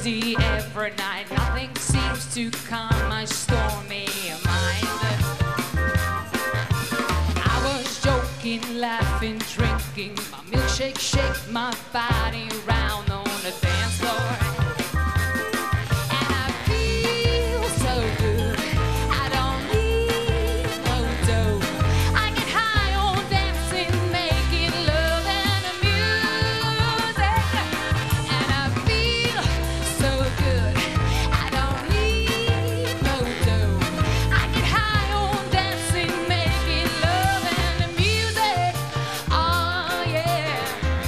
empty every night. Nothing seems to calm my stormy mind. I was joking, laughing, drinking my milkshake, shake my body round on the dance floor. And I feel so good, I don't need no dough. I get high on dancing, making love and the music. And I feel so good, I don't need no dough. I get high on dancing, making love and the music. Oh yeah.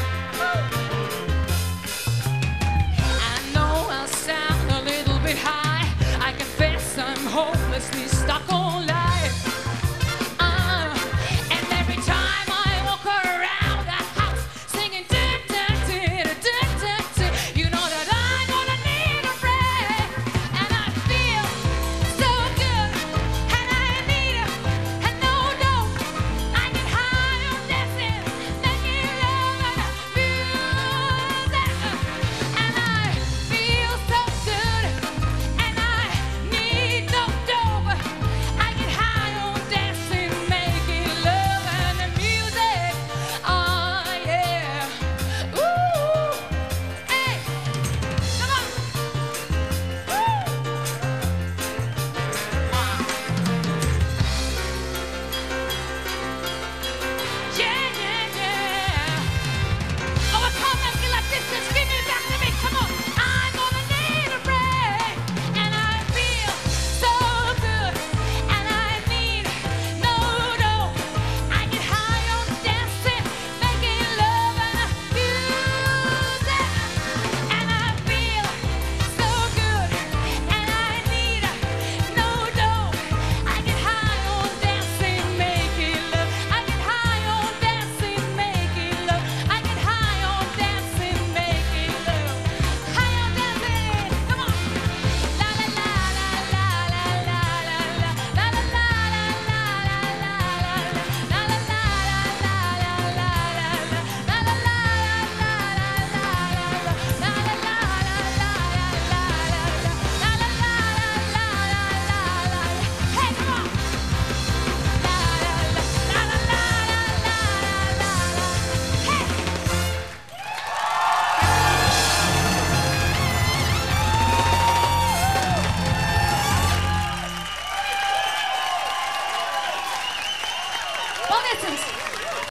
I know I sound a little bit high. I confess I'm hopelessly stuck on life. And every time I walk around the house singing dun, dun, dun, dun, dun, dun, you know that I'm gonna need a break. And I feel so good, and I need it, and no, I get high on dancing, making love and music. And I feel so good, and I need no dope. I get high on dancing, making love and the music. Oh yeah. Ooh. Hey. Come on. Yeah, yeah, yeah. Oh, come back like this, just give me back to me. Come on. I'm gonna need a break, and I feel so good, and I need no dough. I get high on dancing, making love and music. And I feel so good, and I need no dough. I get high on dancing, making love. I get high on dancing, making love. I get high on dancing, making love. High on dancing, come on. La la la la la la la la la la la la la la la la la hey, come on. Bon,